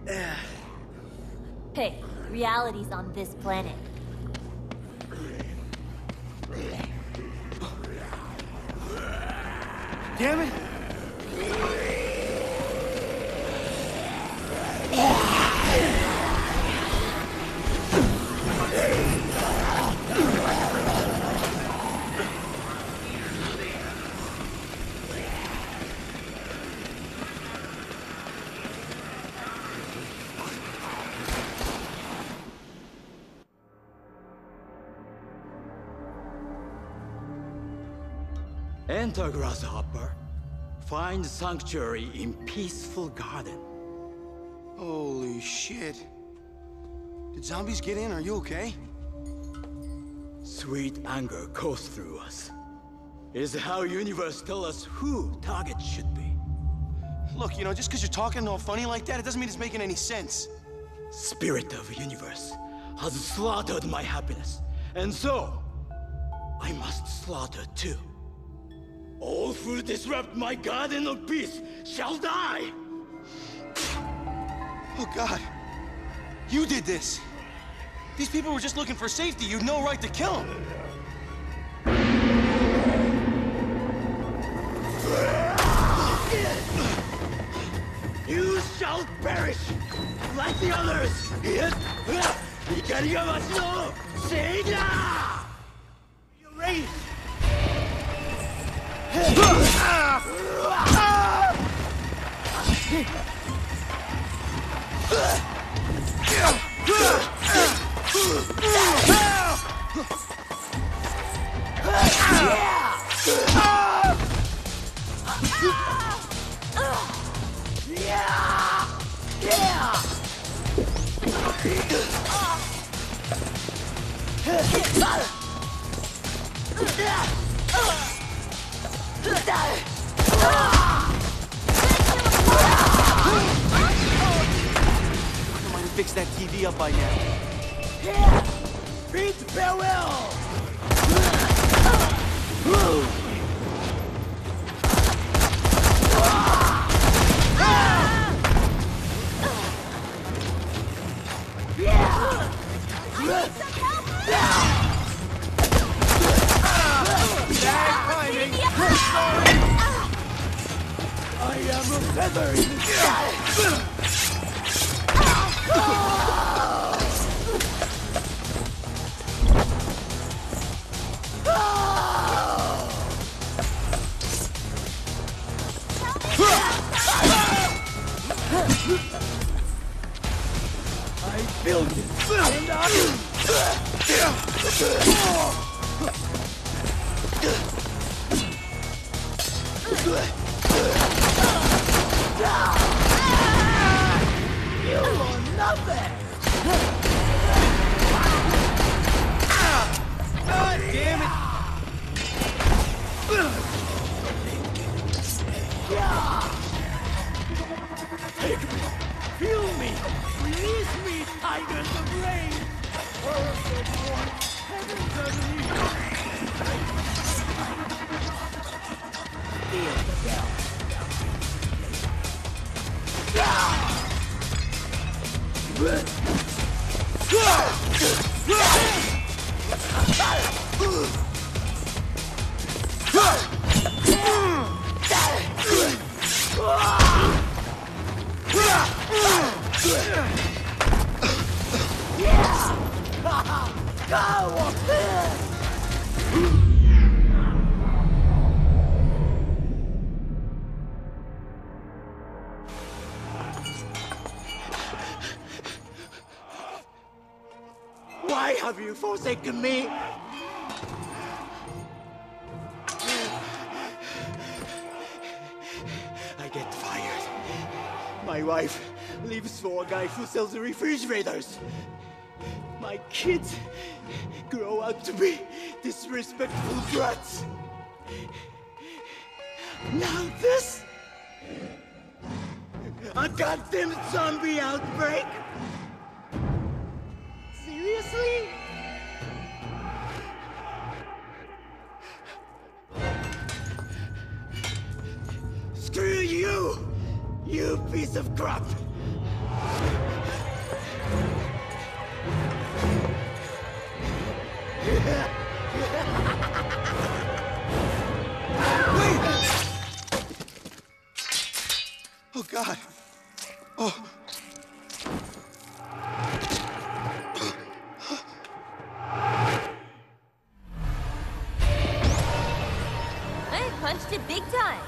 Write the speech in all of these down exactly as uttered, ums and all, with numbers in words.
Hey, reality's on this planet. Damn it! Enter, grasshopper. Find sanctuary in peaceful garden. Holy shit. Did zombies get in? Are you okay? Sweet anger goes through us. It is how universe tell us who target should be. Look, you know, just because you're talking all funny like that, it doesn't mean it's making any sense. Spirit of universe has slaughtered my happiness, and so I must slaughter too. All who disrupt my garden of peace shall die! Oh God, you did this. These people were just looking for safety. You'd no right to kill them. You shall perish like the others! Ikarigawashi no Seiga! Erase! I might have fixed that T V up by now. Beat farewell! I am a feather in the sky! I built it, and I... You are nothing! God damn it! Take me! Feel me! Release me, tigers of rain! Earth of war! Heavens of evil! Feel the bell! Why have you forsaken me? I get fired. My wife leaves for a guy who sells refrigerators. My kids grow out to be disrespectful brats. Now this? A goddamn zombie outbreak? Seriously? Screw you! You piece of crap! Oh. I punched it big time.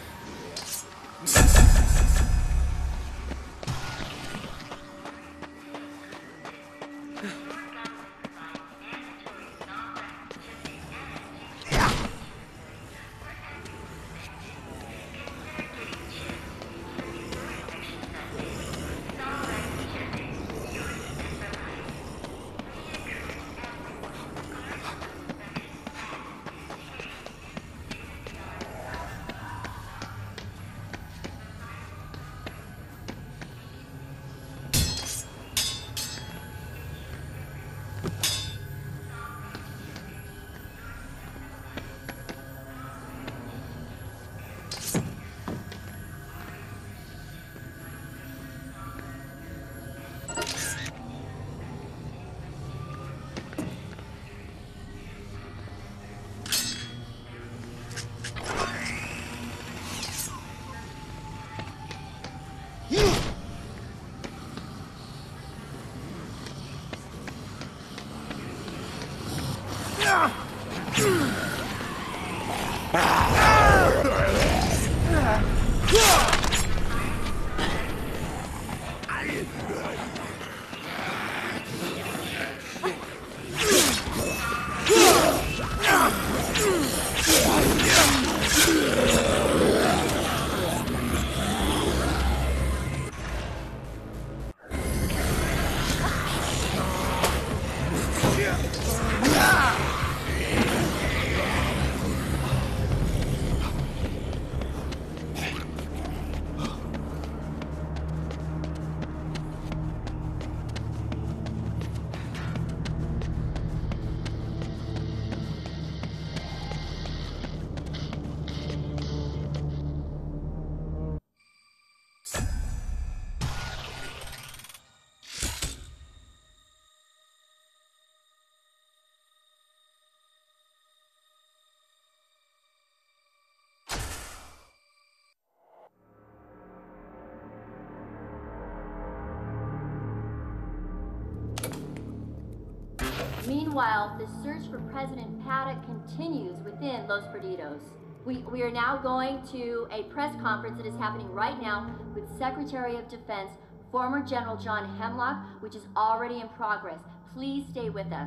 Meanwhile, the search for President Paddock continues within Los Perdidos. We, we are now going to a press conference that is happening right now with Secretary of Defense, former General John Hemlock, which is already in progress. Please stay with us.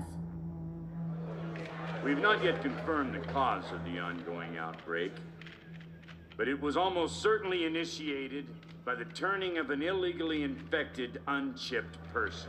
We've not yet confirmed the cause of the ongoing outbreak, but it was almost certainly initiated by the turning of an illegally infected, unchipped person.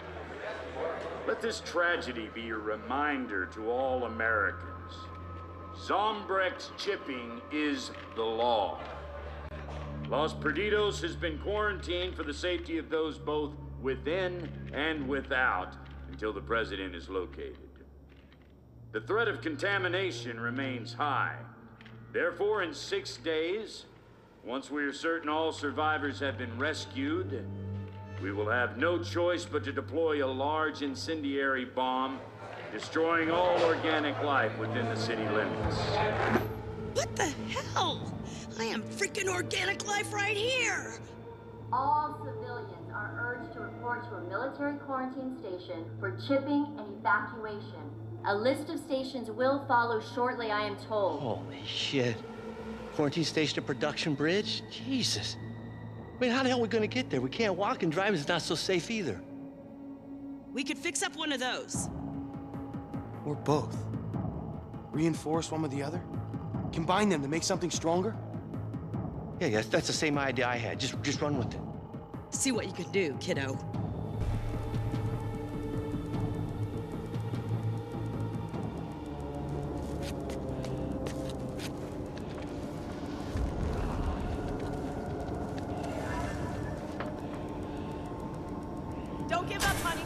Let this tragedy be a reminder to all Americans. Zombrex chipping is the law. Los Perdidos has been quarantined for the safety of those both within and without until the president is located. The threat of contamination remains high. Therefore, in six days, once we are certain all survivors have been rescued, we will have no choice but to deploy a large incendiary bomb, destroying all organic life within the city limits. What the hell? I am freaking organic life right here! All civilians are urged to report to a military quarantine station for chipping and evacuation. A list of stations will follow shortly, I am told. Holy shit. Quarantine station at Production Bridge? Jesus. I mean, how the hell are we gonna get there? We can't walk and driving is not so safe either. We could fix up one of those. Or both. Reinforce one with the other? Combine them to make something stronger? Yeah, yes, that's the same idea I had. Just, just run with it. See what you can do, kiddo. Don't give up, honey.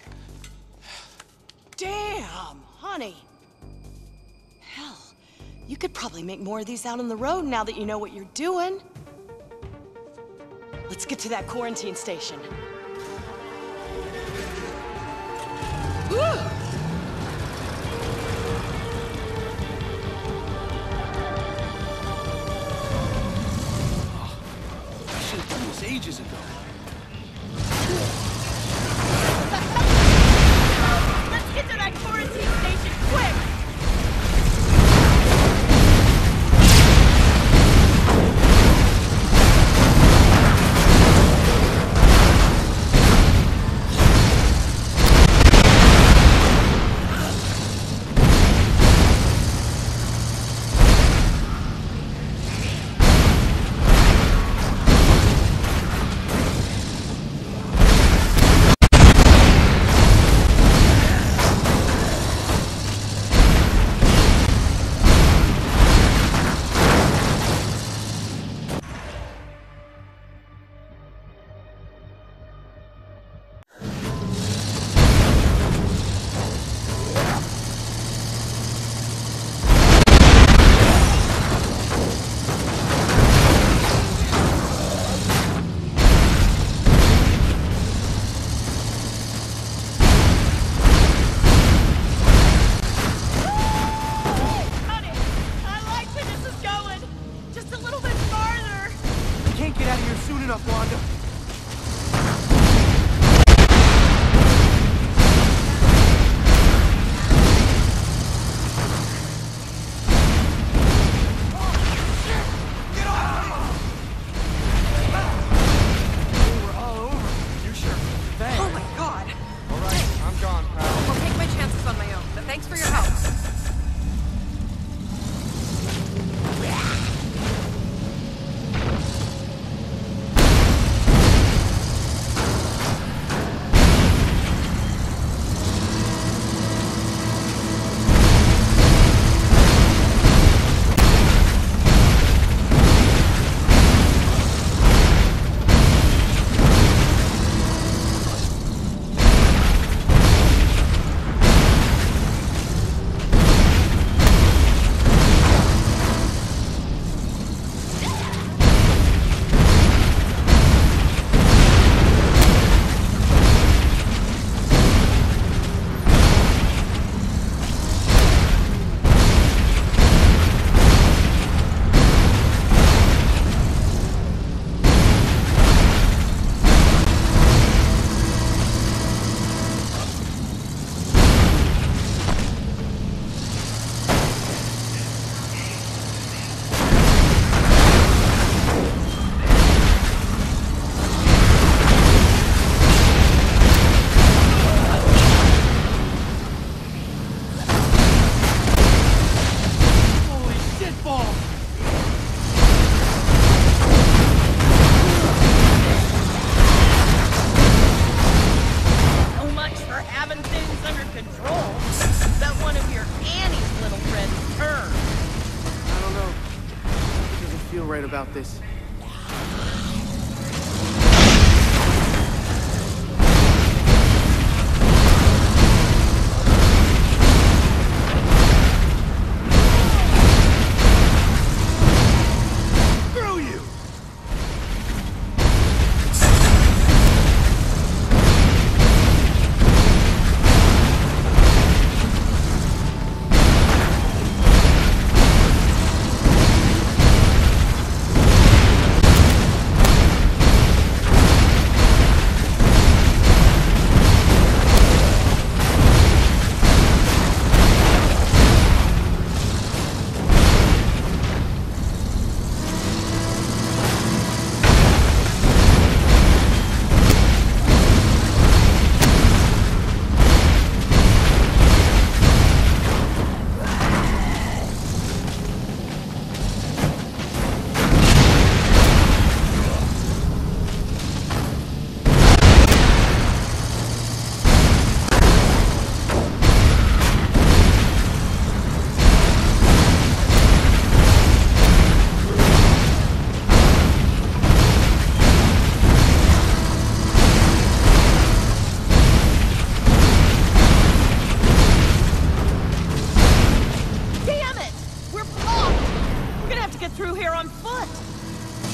Damn, honey. Hell, you could probably make more of these out on the road now that you know what you're doing. Let's get to that quarantine station. Woo! I should have done this ages ago. Let's get to that quarantine station quick!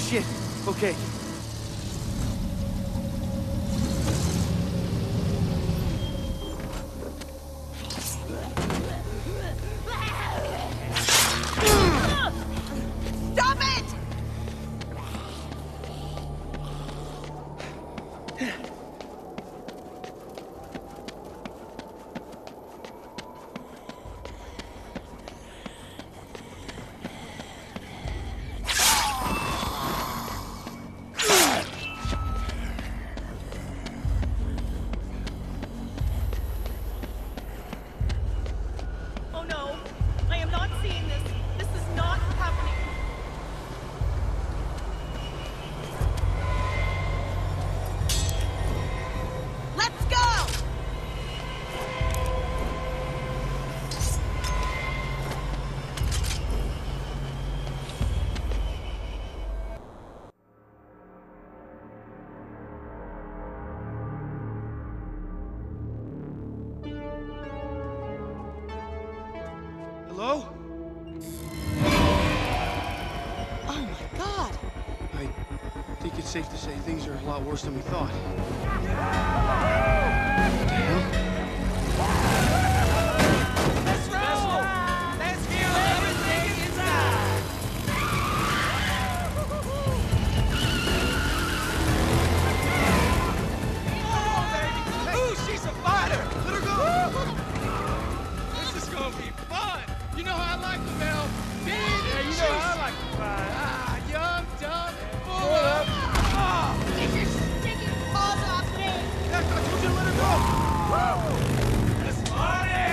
shit. Okay. Stop it! Hello? Oh my God! I think it's safe to say things are a lot worse than we thought. What the hell? Let's roll! Let's feel everything inside! Come on, baby! Ooh, she's a fighter! Let her go! This is gonna be fun! You know how I like the Mel? Big yeah, you know how I like to fight. Ah, young, dumb, and full of... Oh. Get your stinking paws off me! Yeah, I told you to let her go! Woo! Let's party!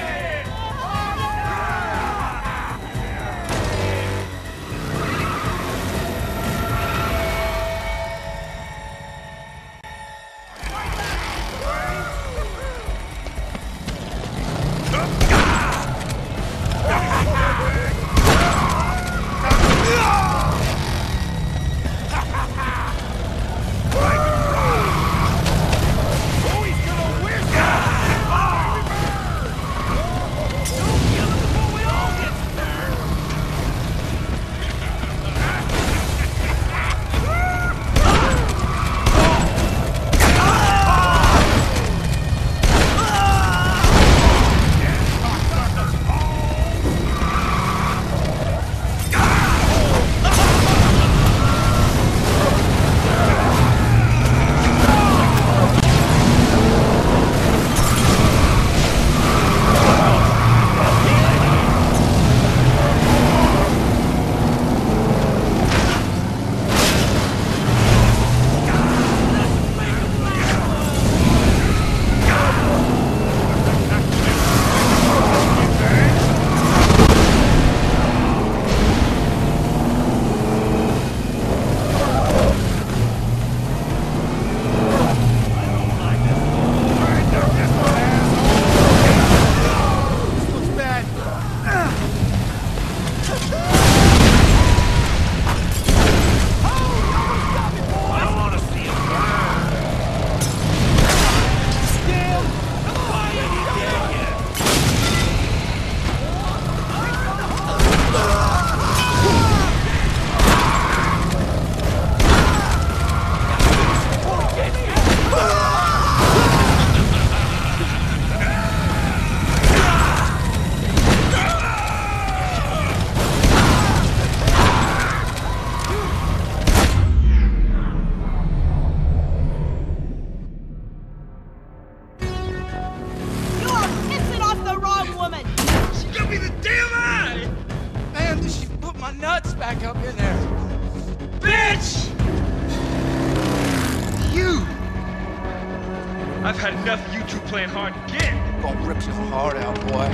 I've had enough of you two playing hard to get. Gonna rip your heart out, boy.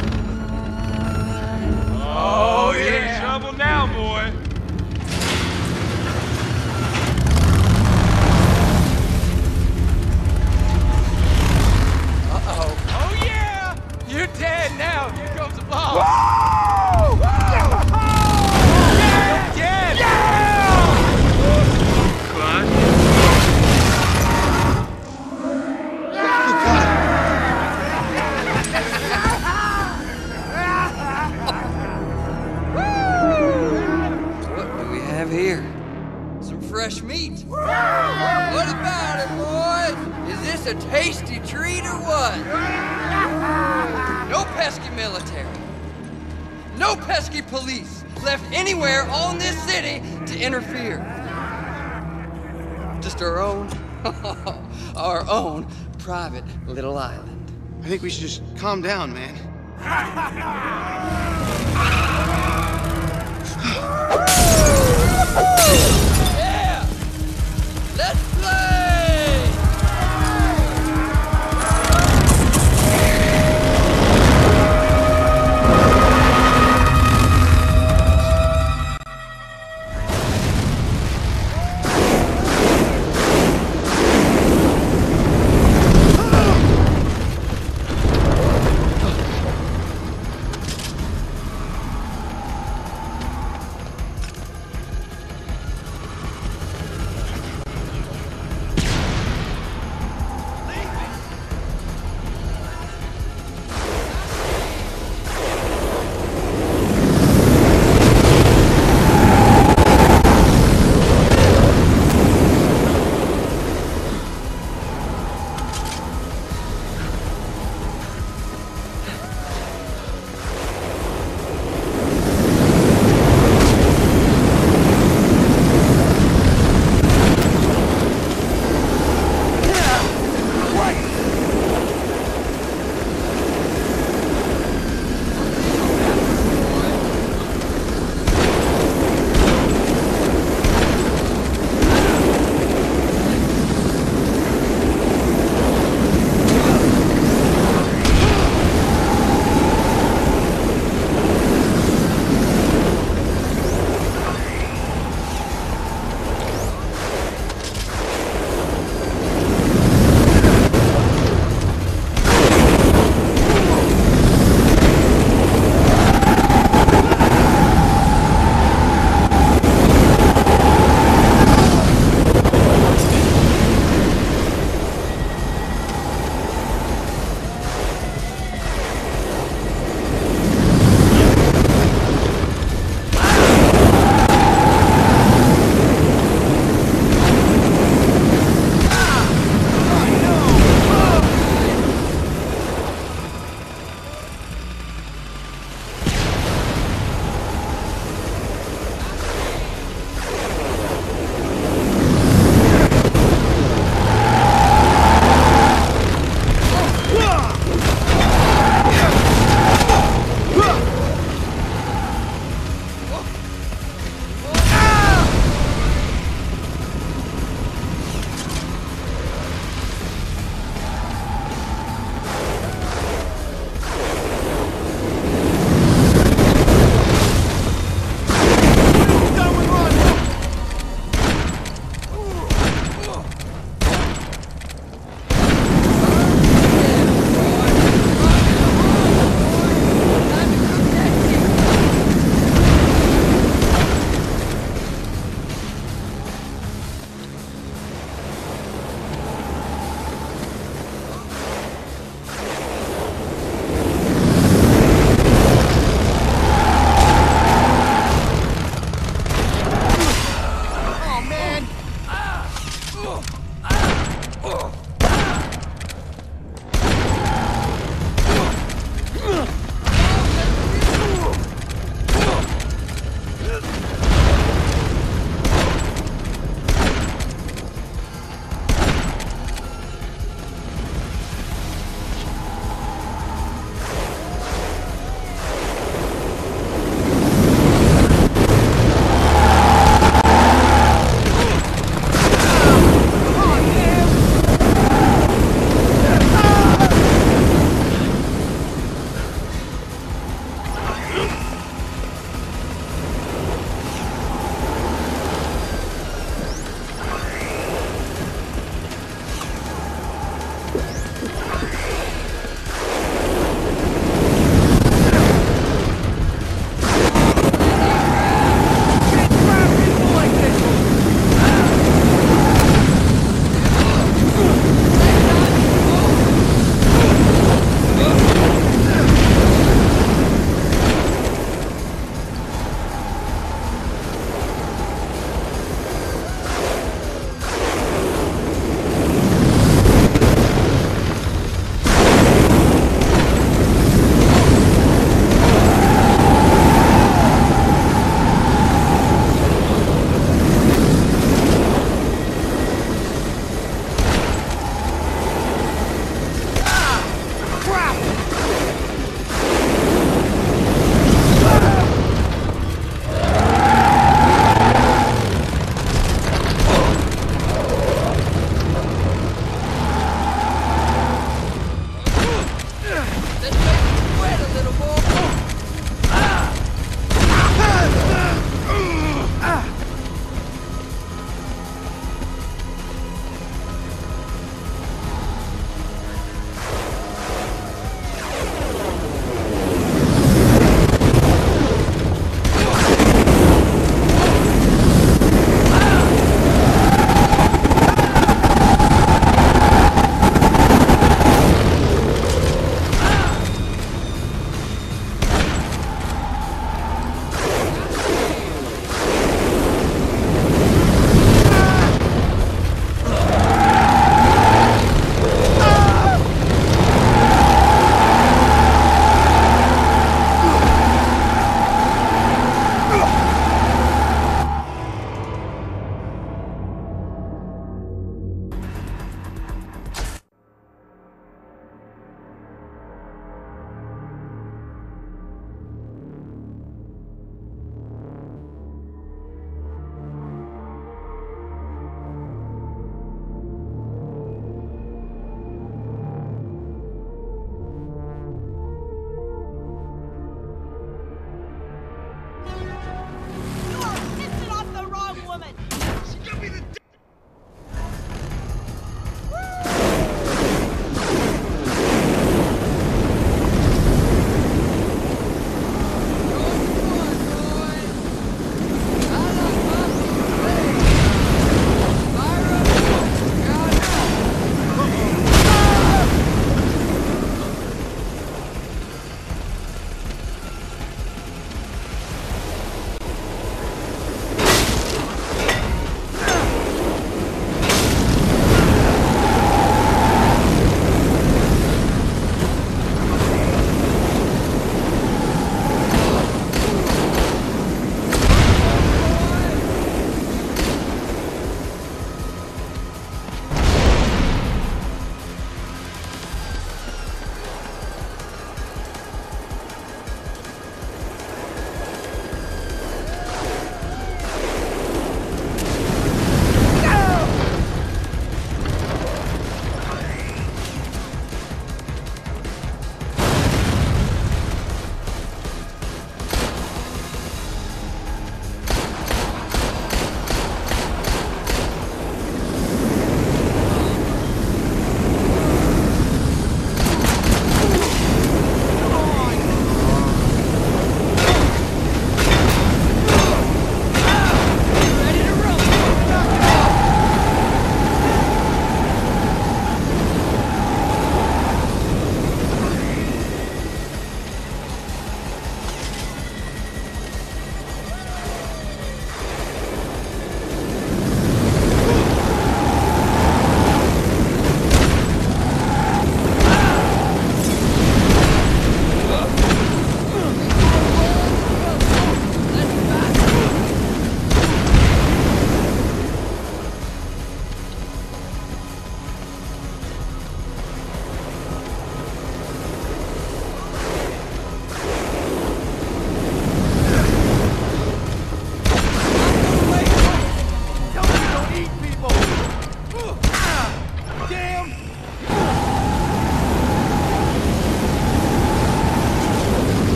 Oh, you're in trouble now, boy. Uh-oh. Oh, yeah! You're dead now. Here comes the boss. Whoa! Whoa! You're dead! Yeah! Claude? Some fresh meat. What about it, boys? Is this a tasty treat or what? No pesky military. No pesky police left anywhere on this city to interfere. Just our own, our own private little island. I think we should just calm down, man. Yeah! Let's play!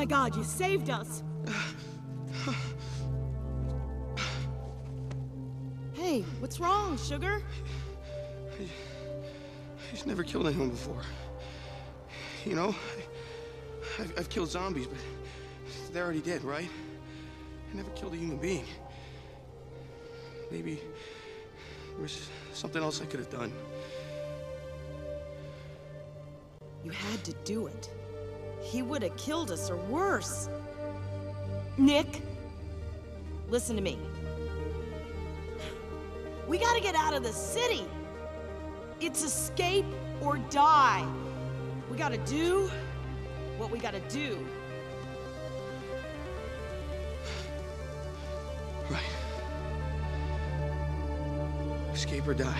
God, you saved us! Hey, what's wrong, sugar? I, I've never killed anyone before. You know, I, I've, I've killed zombies, but they're already dead, right? I never killed a human being. Maybe there was something else I could have done. You had to do it. He would have killed us, or worse. Nick, listen to me. We gotta get out of the city. It's escape or die. We gotta do what we gotta do. Right. Escape or die.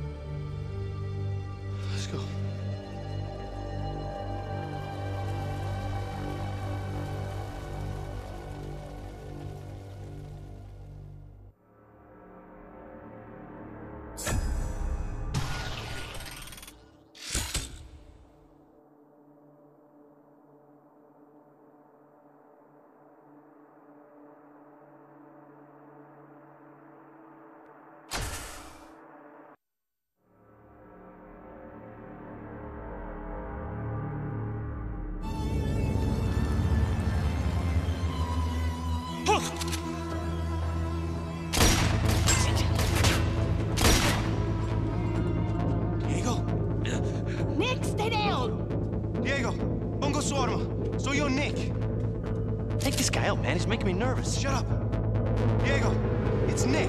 Let's go. Diego? Nick, stay down! Diego, pongo su arma. Soy yo, Nick. Take this guy out, man. He's making me nervous. Shut up. Diego, it's Nick.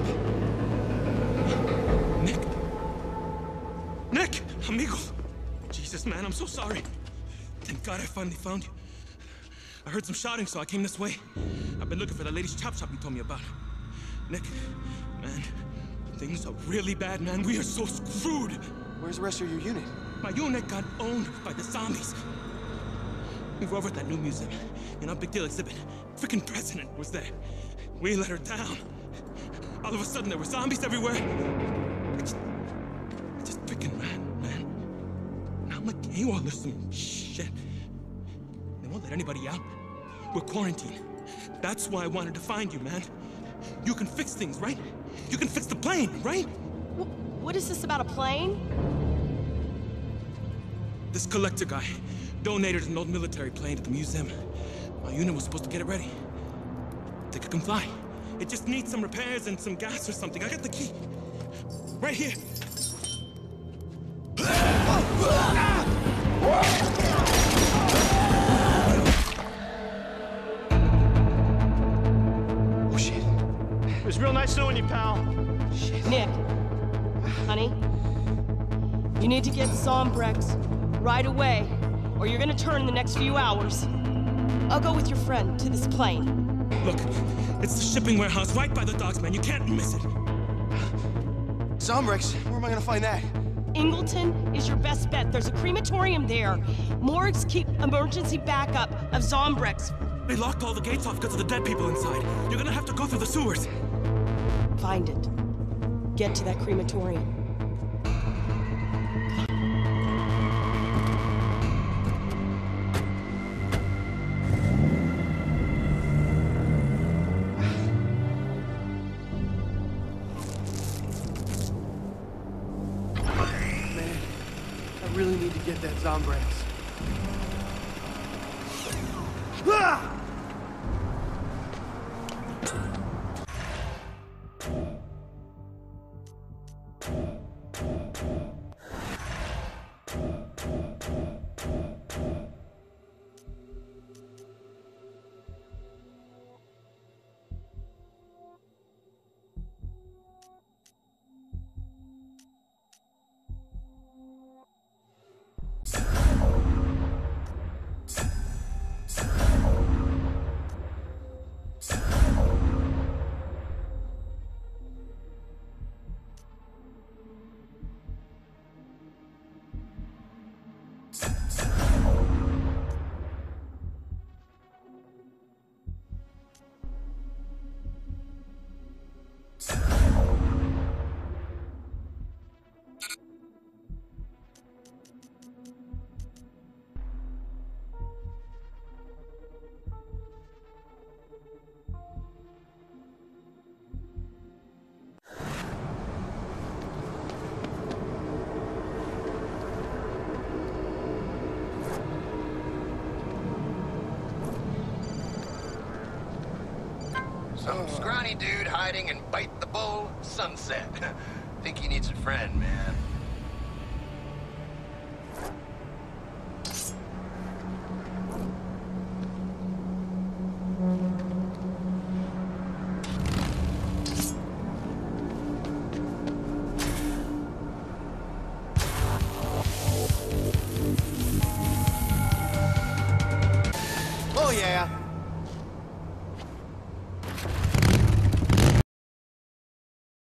Nick? Nick! Amigo! Jesus, man, I'm so sorry. Thank God I finally found you. I heard some shouting, so I came this way. I've been looking for that lady's chop shop you told me about. Nick, man, things are really bad, man. We are so screwed. Where's the rest of your unit? My unit got owned by the zombies. We were over at that new museum, in our big deal exhibit. Frickin' president was there. We let her down. All of a sudden, there were zombies everywhere. I just, I just frickin' ran, man. Now I'm like, hey, well, there's some shit. They won't let anybody out. We're quarantined. That's why I wanted to find you, man. You can fix things, right? You can fix the plane, right? Wh- what is this about a plane? This collector guy donated an old military plane to the museum. My unit was supposed to get it ready. Think it can fly. It just needs some repairs and some gas or something. I got the key. Right here. Oh, shit. It was real nice knowing you, pal. Shit. Nick, honey, you need to get Zombrex right away, or you're gonna turn in the next few hours. I'll go with your friend to this plane. Look, it's the shipping warehouse right by the docks, man. You can't miss it. Zombrex, where am I gonna find that? Ingleton is your best bet. There's a crematorium there. Morgues keep emergency backup of Zombrex. They locked all the gates off because of the dead people inside. You're gonna have to go through the sewers. Find it. Get to that crematorium. I really need to get that Zombrex. Ah! Some scrawny dude hiding and bite the bull, sunset. Think he needs a friend, man.